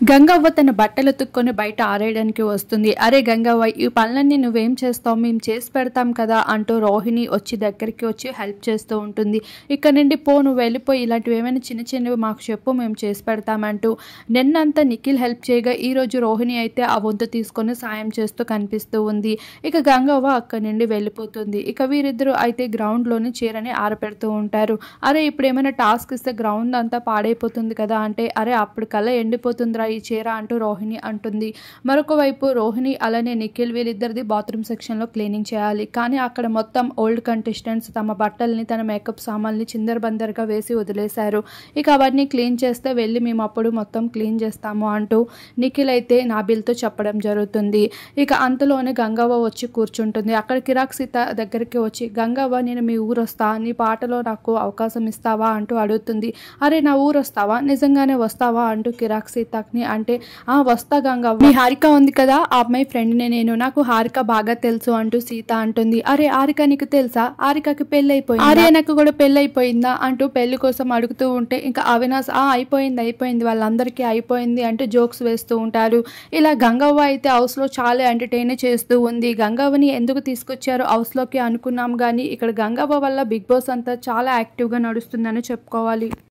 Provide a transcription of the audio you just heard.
గంగవ్వ తన బట్టలు ఉతుక్కొని బయట ఆరేయడానికి వస్తుంది. అరే గంగవ్వ, ఈ పనులన్నీ నువ్వేం చేస్తావు, మేము చేసి పెడతాం కదా అంటూ రోహిణి దగ్గరికి వచ్చి హెల్ప్ చేస్తూ ఉంటుంది. ఇక్కడ నుండి పో, నువ్వు వెళ్ళిపోయి, ఇలాంటివి ఏమైనా చిన్న చిన్నవి మాకు చెప్పు, మేము చేసి పెడతామంటూ నిన్నంతా నిఖిల్ హెల్ప్ చేయగా ఈరోజు రోహిణి అయితే ఆ వంతు తీసుకొని సాయం చేస్తూ కనిపిస్తూ ఉంది. ఇక గంగవ్వ అక్కడి నుండి వెళ్ళిపోతుంది. ఇక వీరిద్దరూ అయితే గ్రౌండ్లోని చీరని ఆరపెడుతూ ఉంటారు. అరే ఇప్పుడు ఏమైనా టాస్క్ ఇస్తే గ్రౌండ్ అంతా పాడైపోతుంది కదా అంటే, అరే అప్పటికల్లా ఎండిపోతుందిరా ఈ చీర అంటూ రోహిణి అంటుంది. మరొక వైపు రోహిణి అలానే నిఖిల్ వీళ్ళిద్దరిది బాత్రూమ్ సెక్షన్లో క్లీనింగ్ చేయాలి. కానీ అక్కడ మొత్తం ఓల్డ్ కంటెస్టెంట్స్ తమ బట్టల్ని తన మేకప్ సామాన్ని చిందరబందరగా వేసి వదిలేశారు. ఇక అవన్నీ క్లీన్ చేస్తే వెళ్ళి మేము అప్పుడు మొత్తం క్లీన్ చేస్తాము అంటూ నిఖిల్ అయితే నాబిల్తో చెప్పడం జరుగుతుంది. ఇక అంతలోనే గంగవ్వ వచ్చి కూర్చుంటుంది. అక్కడ కిరాక్ సీత దగ్గరికి వచ్చి, గంగవ్వ నేను మీ ఊరు వస్తా, నీ పాటలో నాకు అవకాశం ఇస్తావా అంటూ అడుగుతుంది. అరే నా ఊరు వస్తావా, నిజంగానే వస్తావా అంటూ కిరాక్ సీతకి అంటే వస్తా గంగవ్వ, మీ హారిక ఉంది కదా ఆ అమ్మాయి ఫ్రెండ్నే నేను, నాకు హారిక బాగా తెలుసు అంటూ సీత అంటుంది. అరే హారిక నీకు తెలుసా, హారికకి పెళ్ళి అయిపోయింది, ఆర్యనకు కూడా పెళ్ళి అయిపోయిందా అంటూ పెళ్లి కోసం అడుగుతూ ఉంటే ఇంకా అవినాష్ అయిపోయింది వాళ్ళందరికీ అయిపోయింది అంటూ జోక్స్ వేస్తూ ఉంటారు. ఇలా గంగవ్వ అయితే హౌస్లో చాలా ఎంటర్టైన్ చేస్తూ ఉంది. గంగవ్వని ఎందుకు తీసుకొచ్చారు హౌస్లోకి అనుకున్నాం కానీ ఇక్కడ గంగవ్వ వల్ల బిగ్ బాస్ అంతా చాలా యాక్టివ్గా నడుస్తుందని చెప్పుకోవాలి.